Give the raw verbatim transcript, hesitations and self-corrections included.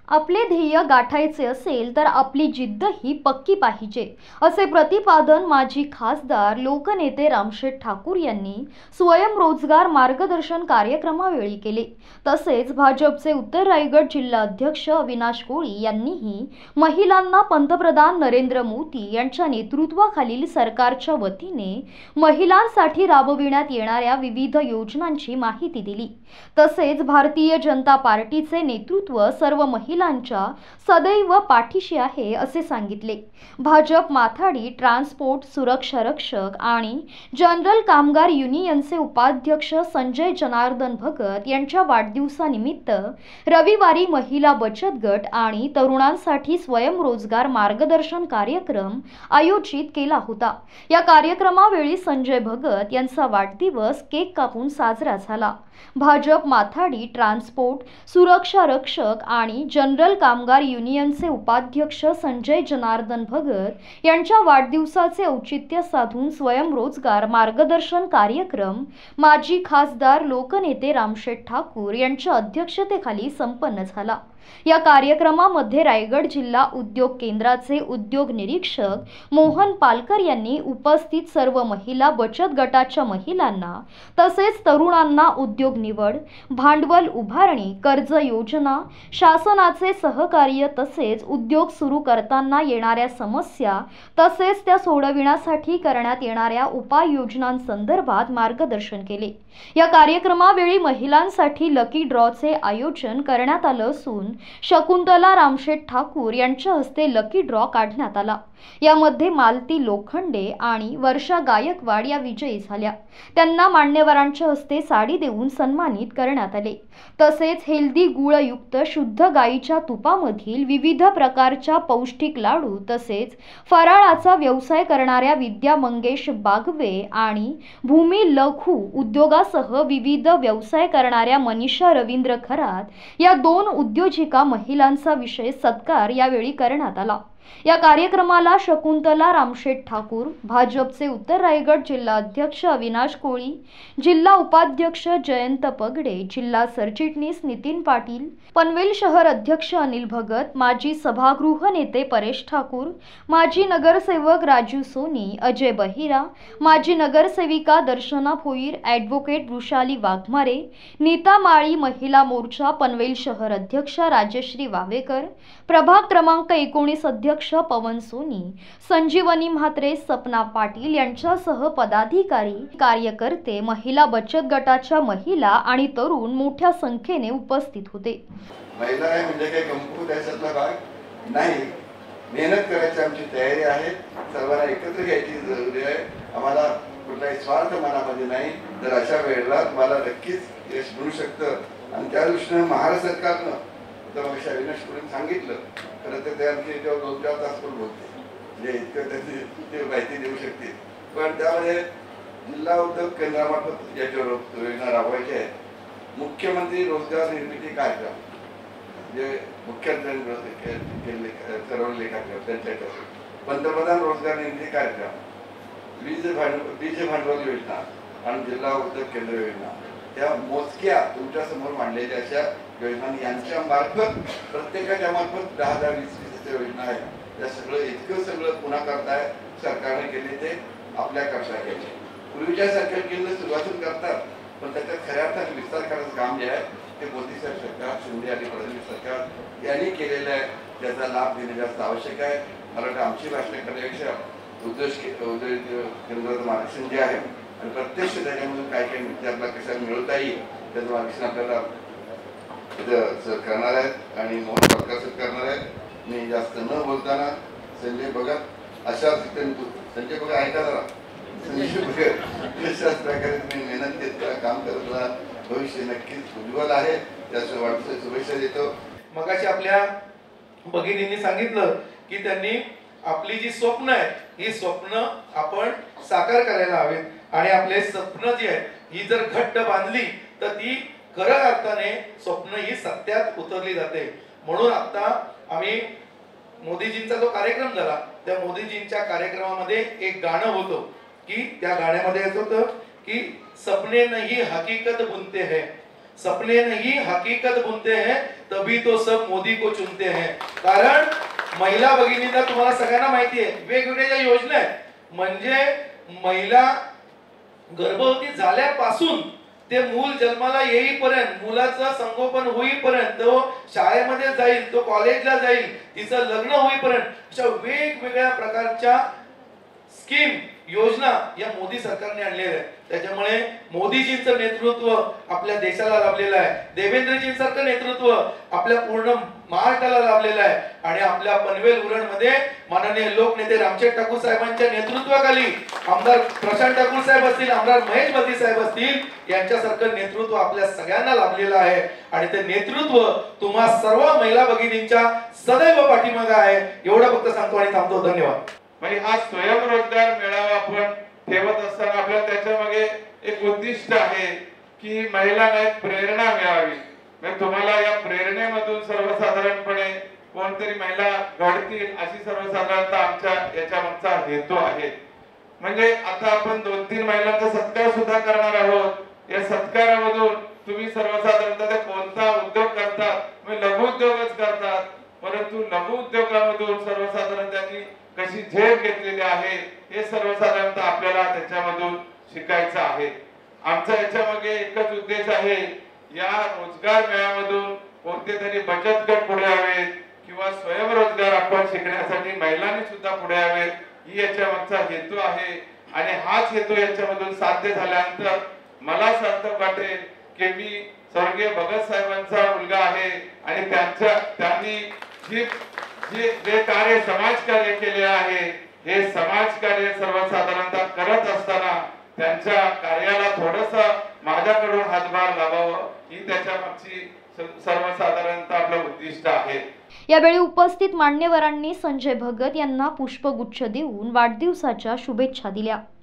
आपले ध्येय गाठायचे असेल तर आपली जिद्द ही पक्की पाहिजे, असे प्रतिपादन माजी खासदार लोकनेते रामशेठ ठाकूर यांनी स्वयंरोजगार मार्गदर्शन कार्यक्रमावेळी केले। तसेच भाजपचे उत्तर रायगड जिल्हा अध्यक्ष अविनाश कोळी यांनीही महिलांना पंतप्रधान नरेंद्र मोदी यांच्या नेतृत्वाखालील सरकारच्या वतीने महिलांसाठी राबविण्यात येणाऱ्या विविध योजनांची माहिती दिली। तसेच भारतीय जनता पार्टीचे नेतृत्व सर्व महिलांच्या सदैव पाठीशी आहे असे सांगितले। भाजप माथाडी ट्रान्सपोर्ट सुरक्षा रक्षक आणि जनरल कामगार युनियनचे उपाध्यक्ष संजय जनार्दन भगत यांच्या वाढदिवसानिमित्त रविवारी महिला बचत गट आणि तरुणांसाठी स्वयंरोजगार मार्गदर्शन कार्यक्रम आयोजित केला होता। या कार्यक्रमावेळी संजय भगत यांचा वाढदिवस केक कापून साजरा झाला। भाजप माथाडी ट्रान्सपोर्ट सुरक्षा रक्षक आणि जनरल कामगार युनियनचे उपाध्यक्ष संजय जनार्दन भगत यांच्या वाढदिवसाचे औचित्य साधून स्वयंरोजगार मार्गदर्शन कार्यक्रम माजी खासदार लोकनेते रामशेठ ठाकूर यांच्या अध्यक्षतेखाली संपन्न झाला। या कार्यक्रमामध्ये रायगड जिल्हा उद्योग केंद्राचे उद्योग निरीक्षक मोहन पालकर यांनी उपस्थित सर्व महिला बचत गटाच्या महिलांना तसेच तरुणांना उद्योग निवड, भांडवल उभारणी, कर्ज योजना, शासनाचे सहकार्य तसेच उद्योग सुरू करताना येणाऱ्या समस्या तसेच त्या सोडविण्यासाठी करण्यात येणाऱ्या उपाययोजनांसंदर्भात मार्गदर्शन केले। या कार्यक्रमावेळी महिलांसाठी लकी ड्रॉचे आयोजन करण्यात आले असून शकुंतला रामशेठ ठाकूर यांच्या हस्ते लकी ड्रॉ काढण्यात आला। यामध्ये मालती लोखंडे आणि वर्षा गायकवाड या विजयी झाल्या। त्यांना मान्यवरांच्या हस्ते साडी देऊन सन्मानित करण्यात आले। तसेच हेल्दी गुळयुक्त शुद्ध गाईच्या तुपामधील विविध प्रकारच्या पौष्टिक लाडू तसेच फराळाचा व्यवसाय करणाऱ्या विद्या मंगेश बागवे आणि भूमी लघु उद्योगासह विविध व्यवसाय करणाऱ्या मनीषा रवींद्र खरात या दोन उद्योजिका महिलांचा विशेष सत्कार यावेळी करण्यात आला। या कार्यक्रमाला शकुंतला रामशेठ ठाकूर, भाजपचे उत्तर रायगड जिल्हा अध्यक्ष अविनाश कोळी, जिल्हा उपाध्यक्ष जयंत पगडे, जिल्हा सरचिटणीस नितीन पाटील, पनवेल शहर अध्यक्ष अनिल भगत, माजी सभागृह नेते परेश ठाकूर, माजी नगरसेवक राजू सोनी, अजय बहिरा, माजी नगरसेविका दर्शना भोईर, ॲडव्होकेट वृषाली वाघमारे, नीता माळी, महिला मोर्चा पनवेल शहर अध्यक्ष राजश्री वावेकर, प्रभाग क्रमांक एकोणीस अध्यक्ष पवन सोनी, संजीवनी म्हात्रे, सपना पाटील यांच्यासह पदाधिकारी, कार्यकर्ते, महिला बचत गटाच्या महिला आणि तरुण मोठ्या संख्येने उपस्थित होते। महिला आहे म्हणजे काही कमकुवत त्याच्यातला भाग नाही, मेहनत करायची आमची तयारी आहे। सर्वांना एकत्र घ्यायची जरुरी आहे। आम्हाला कुठलाही स्वार्थ मनामध्ये नाही, तर अशा वेळेला तुम्हाला नक्कीच यश मिळू शकतं। आणि त्या दृष्टीने महाराष्ट्र सरकारनं तर मग अविनाश कोळी सांगितलं, खरं तर ते आमचे जेव्हा दोन चार तास पण बोलते म्हणजे इतकं त्याची ते माहिती देऊ शकते। पण त्यामध्ये जिल्हा उद्योग केंद्रामार्फत याच्यावर योजना राबवायची आहे। मुख्यमंत्री रोजगार निर्मिती कार्यक्रम जे मुख्यमंत्र्यांनी ठरवलेले कार्यक्रम त्यांच्या पंतप्रधान रोजगार निर्मिती कार्यक्रम, वीज भांडवल वीज भांडवल योजना आणि जिल्हा उद्योग केंद्र योजना त्या मोजक्या तुमच्या समोर मांडलेल्या अशा योजना यांच्या मार्फत प्रत्येकाच्या मार्फत दहा दहा वीस वीस योजना आहे। त्या सगळं इतकं सगळं पुन्हा करताय सरकारने केले ते आपल्या करता केले। पूर्वीच्या सारख्या केंद्र सुरुवातून करतात, पण त्याच्यात खऱ्या अर्थाने विस्तार करायचं काम जे आहे ते मोदी सरकार, शिंदे आणि फडणवीस सरकार यांनी केलेलं आहे। त्याचा लाभ देणे जास्त आवश्यक आहे। मला वाटतं आमची भाषण करण्यापेक्षा उद्योग उद्योग केंद्राचं मार्गदर्शन जे आहे आणि प्रत्यक्ष त्याच्यामधून काय काय आपल्याला कशा मिळवता येईल त्याचं मार्गदर्शन आपल्याला करणार आहेत आणि मोहन पालकर सर करणार आहेत। मी जास्त न बोलताना संजय भगत अशा संजय भगत ऐका जरा संजय भगत अशाच प्रकारे तुम्ही मेहनत घेत काम करत राहा, भविष्य नक्कीच उज्ज्वल आहे। त्याच्या वाढदिवसाच्या शुभेच्छा देतो। मगाशी आपल्या भगिनींनी सांगितलं की त्यांनी आपली जी स्वप्न आहेत ही स्वप्न आपण साकार करायला हवेत आणि आपले स्वप्न जी आहेत ही जर घट्ट बांधली तर ती खऱ्या अर्थाने स्वप्न ही सत्यात उतरली जाते। म्हणून आता आम्ही मोदीजींचा जो कार्यक्रम झाला त्या मोदीजींच्या कार्यक्रमामध्ये एक गाणं होतं की त्या गाण्यामध्ये येत होतं की सपने नहीं हकीकत बुनते हैं, सपने नहीं हकीकत बुनते हैं, तभी तो सब मोदी को चुनते हैं. कारण महिला भगिनींना तुम्हाला सगळ्यांना माहिती आहे वेगवेगळ्या ज्या योजना आहेत, म्हणजे महिला गर्भवती झाल्यापासून ते मूल जन्माला येईपर्यंत, मुलाचं संगोपन होईपर्यंत, तो शाळेमध्ये जाईल, तो कॉलेजला जाईल, तिचं लग्न होईपर्यंत, अशा वेगवेगळ्या प्रकारच्या स्कीम योजना या मोदी सरकारने आणलेल्या आहेत. त्याच्यामुळे मोदीजींचं नेतृत्व आपल्या देशाला लाभलेलं आहे, देवेंद्रजींसारखं नेतृत्व आपल्या पूर्ण महाराष्ट्राला लाभलेलं आहे. आणि आपल्या पनवेल उरणमध्ये माननीय लोकनेते रामशेठ ठाकूर साहेबांच्या नेतृत्वाखाली आमदार प्रशांत ठाकूर साहेब असतील, आमदार महेश बत्ती साहेब असतील, यांच्यासारखं नेतृत्व आपल्या सगळ्यांना लाभलेलं आहे. आणि ते नेतृत्व तुम्हा सर्व महिला भगिनींच्या सदैव पाठीमागे आहे. एवढं फक्त सांगतो आणि थांबतो. धन्यवाद. म्हणजे हा स्वयंरोजगार मेळावा आपण ठेवत असताना आपल्याला त्याच्या मागे एक उद्दिष्ट आहे की महिलांना एक प्रेरणा मिळावी. म्हणजे तुम्हाला या प्रेरणेमधून सर्वसाधारणपणे कोणतरी महिला घडतील अशी सर्वसाधारणतः आमच्या याच्या मागचा हेतू आहे. म्हणजे आता आपण दोन तीन महिलांचा सत्कार सुद्धा करणार आहोत. या सत्कारामधून तुम्ही सर्वसाधारणतः कोणता उद्योग करतात, म्हणजे लघु उद्योगच करतात, परंतु लघु उद्योगामधून सर्वसाधारण त्यांनी कशी झेप घेतलेली आहे हे सर्वसाधारणतः आपल्याला त्याच्यामधून शिकायचं आहे. आमचा याच्यामागे एकच उद्देश आहे, या रोजगार मेळ्यामधून कोणते तरी बचत गट पुढे यावेत किंवा स्वयंरोजगार आपण शिकण्यासाठी महिलांनी सुद्धा पुढे यावेत, ही याच्या मागचा हेतू आहे. आणि हाच हेतू याच्यामधून साध्य झाल्यानंतर मला सार्थक वाटेल की मी स्वर्गीय भगत साहेबांचा मुलगा आहे आणि त्यांच्या त्यांनी जी जे जे कार्य समाजकार्य केले आहे, हे समाजकार्य सर्वसाधारणतः करत असताना त्यांच्या कार्याला थोडस माझ्याकडून हातभार लावावं ही त्याच्या मागची सर्वसाधारणतः आपलं उद्दिष्ट आहे. यावेळी उपस्थित मान्यवरांनी संजय भगत यांना पुष्पगुच्छ देऊन वाढदिवसाच्या शुभेच्छा दिल्या.